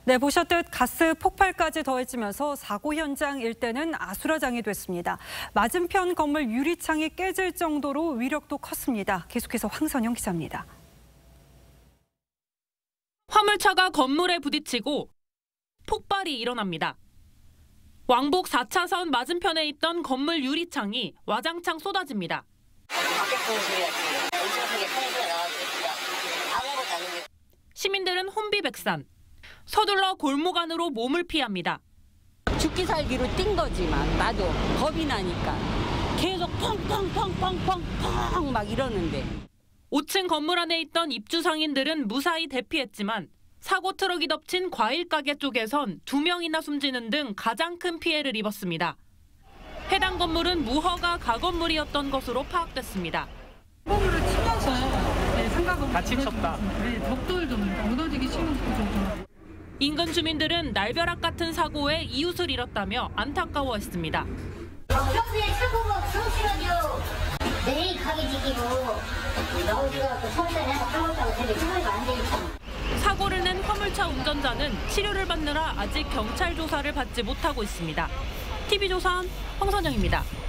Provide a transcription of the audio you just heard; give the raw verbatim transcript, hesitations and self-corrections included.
네, 보셨듯 가스 폭발까지 더해지면서 사고 현장 일대는 아수라장이 됐습니다. 맞은편 건물 유리창이 깨질 정도로 위력도 컸습니다. 계속해서 황선영 기자입니다. 화물차가 건물에 부딪히고 폭발이 일어납니다. 왕복 사 차선 맞은편에 있던 건물 유리창이 와장창 쏟아집니다. 시민들은 혼비백산. 서둘러 골목 안으로 몸을 피합니다. 죽기 살기로 뛴 거지만 나도 겁이 나니까 계속 펑펑펑펑펑펑 막 이러는데. 오 층 건물 안에 있던 입주 상인들은 무사히 대피했지만 사고 트럭이 덮친 과일 가게 쪽에선 두 명이나 숨지는 등 가장 큰 피해를 입었습니다. 해당 건물은 무허가 가건물이었던 것으로 파악됐습니다. 건물을 치면서 네, 상가가 같이 쳤다. 네, 벽돌도 무너지기 쉬운 정도. 인근 주민들은 날벼락 같은 사고에 이웃을 잃었다며 안타까워했습니다. 평소에 사고가 없으시라도 내일 가게 지키고 나오지가 또 설사를 해서 사고자고 되게 처벌이 안 되니까. 사고를 낸 화물차 운전자는 치료를 받느라 아직 경찰 조사를 받지 못하고 있습니다. 티비조선 황선영입니다.